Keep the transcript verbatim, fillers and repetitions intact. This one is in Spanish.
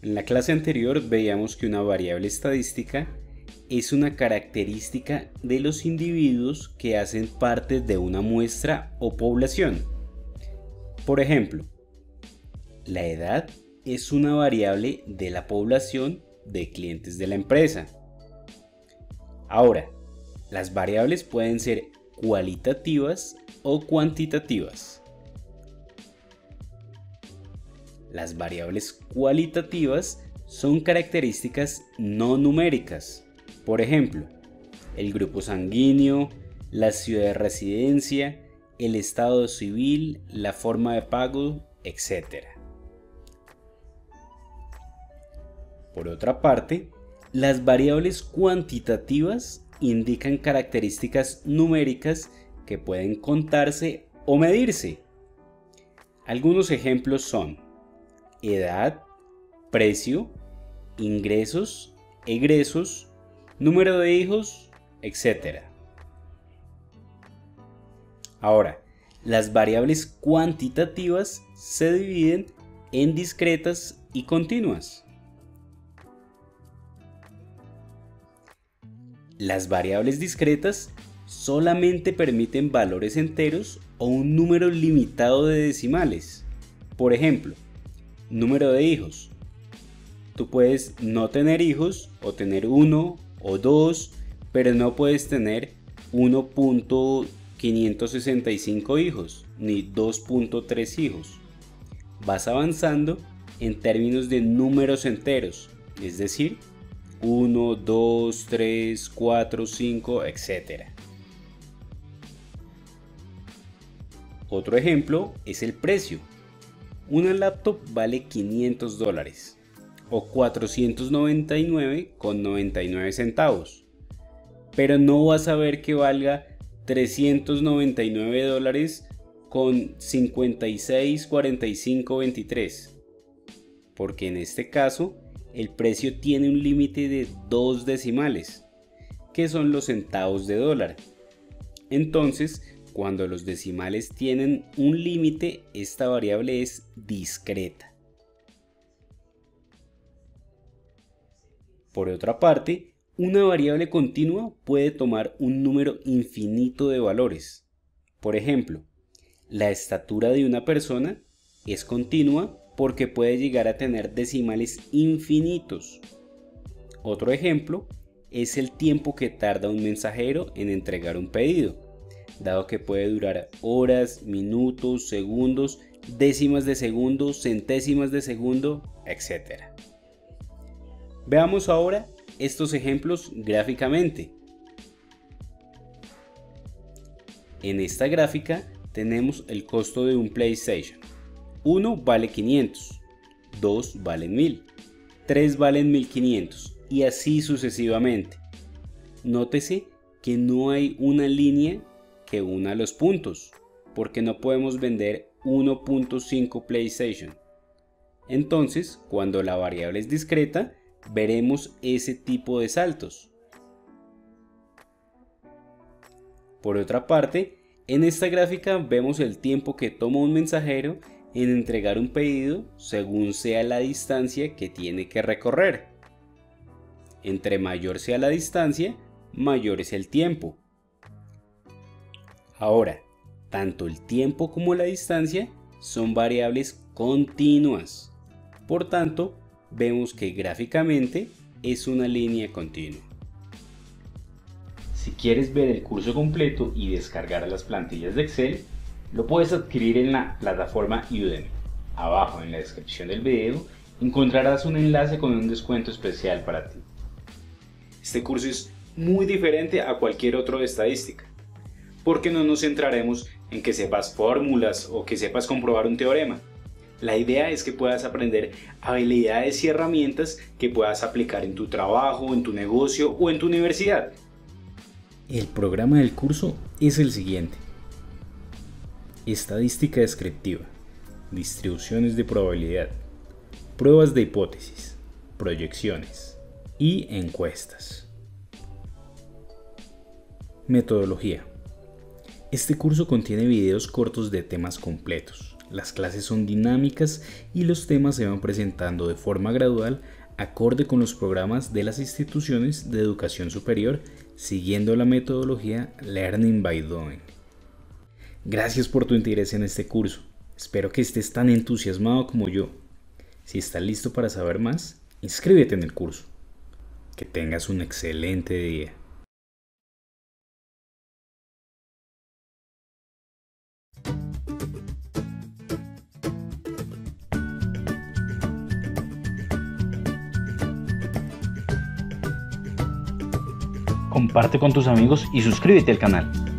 En la clase anterior veíamos que una variable estadística es una característica de los individuos que hacen parte de una muestra o población. Por ejemplo, la edad es una variable de la población de clientes de la empresa. Ahora, las variables pueden ser cualitativas o cuantitativas. Las variables cualitativas son características no numéricas. Por ejemplo, el grupo sanguíneo, la ciudad de residencia, el estado civil, la forma de pago, etcétera. Por otra parte, las variables cuantitativas indican características numéricas que pueden contarse o medirse. Algunos ejemplos son edad, precio, ingresos, egresos, número de hijos, etcétera. Ahora, las variables cuantitativas se dividen en discretas y continuas. Las variables discretas solamente permiten valores enteros o un número limitado de decimales. Por ejemplo, número de hijos. Tú puedes no tener hijos o tener uno o dos, pero no puedes tener uno punto quinientos sesenta y cinco hijos ni dos punto tres hijos. Vas avanzando en términos de números enteros, es decir, uno, dos, tres, cuatro, cinco, etcétera. Otro ejemplo es el precio. Una laptop vale quinientos dólares o cuatrocientos noventa y nueve con noventa y nueve centavos, pero no vas a ver que valga trescientos noventa y nueve dólares con cincuenta y seis, cuarenta y cinco, veintitrés, porque en este caso el precio tiene un límite de dos decimales, que son los centavos de dólar. Entonces, cuando los decimales tienen un límite, esta variable es discreta. Por otra parte, una variable continua puede tomar un número infinito de valores. Por ejemplo, la estatura de una persona es continua porque puede llegar a tener decimales infinitos. Otro ejemplo es el tiempo que tarda un mensajero en entregar un pedido, dado que puede durar horas, minutos, segundos, décimas de segundo, centésimas de segundo, etcétera. Veamos ahora estos ejemplos gráficamente. En esta gráfica tenemos el costo de un PlayStation. uno vale quinientos, dos valen mil, tres valen mil quinientos y así sucesivamente. Nótese que no hay una línea que una los puntos, porque no podemos vender uno punto cinco PlayStation. Entonces, cuando la variable es discreta, veremos ese tipo de saltos. Por otra parte, en esta gráfica vemos el tiempo que toma un mensajero en entregar un pedido según sea la distancia que tiene que recorrer. Entre mayor sea la distancia, mayor es el tiempo. Ahora, tanto el tiempo como la distancia son variables continuas. Por tanto, vemos que gráficamente es una línea continua. Si quieres ver el curso completo y descargar las plantillas de Excel, lo puedes adquirir en la plataforma Udemy. Abajo en la descripción del video encontrarás un enlace con un descuento especial para ti. Este curso es muy diferente a cualquier otro de estadística, porque no nos centraremos en que sepas fórmulas o que sepas comprobar un teorema. La idea es que puedas aprender habilidades y herramientas que puedas aplicar en tu trabajo, en tu negocio o en tu universidad. El programa del curso es el siguiente: estadística descriptiva, distribuciones de probabilidad, pruebas de hipótesis, proyecciones y encuestas. Metodología. Este curso contiene videos cortos de temas completos, Las clases son dinámicas y los temas se van presentando de forma gradual, acorde con los programas de las instituciones de educación superior, siguiendo la metodología Learning by Doing. Gracias por tu interés en este curso. Espero que estés tan entusiasmado como yo. Si estás listo para saber más, inscríbete en el curso. Que tengas un excelente día. Comparte con tus amigos y suscríbete al canal.